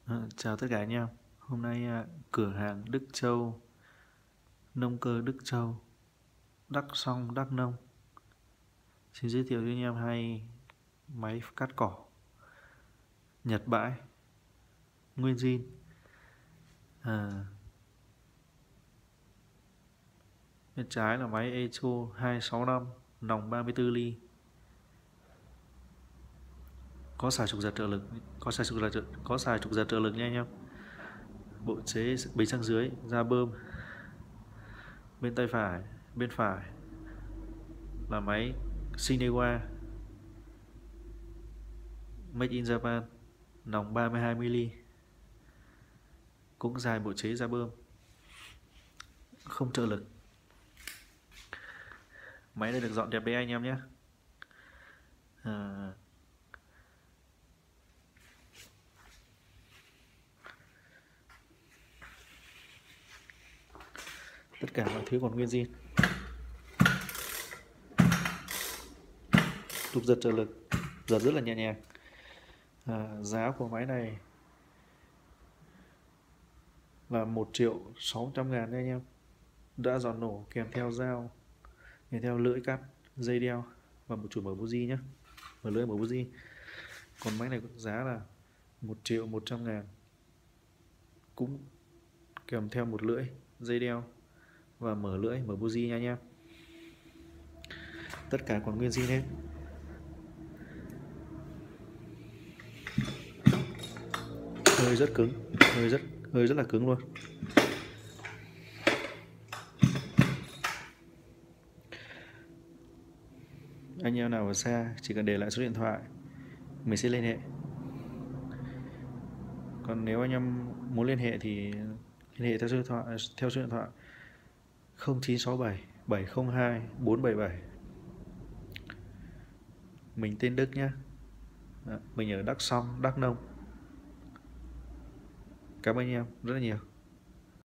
Chào tất cả anh em. Hôm nay cửa hàng Đức Châu, nông cơ Đức Châu, Đắk Xong, Đắk Nông xin giới thiệu cho anh em hai máy cắt cỏ Nhật bãi, nguyên zin. Bên trái là máy Echo 265, nòng 34 ly, có xài trục giật trợ lực, có xài trục giật trợ lực nha anh em. Bộ chế bình sang dưới, da bơm. Bên tay phải, bên phải là máy Shinewa Made in Japan, nòng 32mm, cũng dài bộ chế da bơm, không trợ lực. Máy này được dọn đẹp đấy anh em nhé. Tất cả mọi thứ còn nguyên zin. Trục giật trợ lực, giật rất là nhẹ nhàng. Giá của máy này là 1.600.000 đấy anh em. Đã dọn nổ kèm theo dao, kèm theo lưỡi cắt, dây đeo và một chùm mở buji nhé, mở lưỡi mở buji. Còn máy này giá là 1.100.000, cũng kèm theo một lưỡi, dây đeo và mở lưỡi mở buji nha anh em. Tất cả còn nguyên zin hết. Hơi rất cứng, hơi rất là cứng luôn. Anh em nào ở xa chỉ cần để lại số điện thoại, mình sẽ liên hệ. Còn nếu anh em muốn liên hệ thì liên hệ theo số điện thoại 0967 702 477. Mình tên Đức nhé. Mình ở Đắk Xong, Đắk Nông. Cảm ơn anh em rất là nhiều.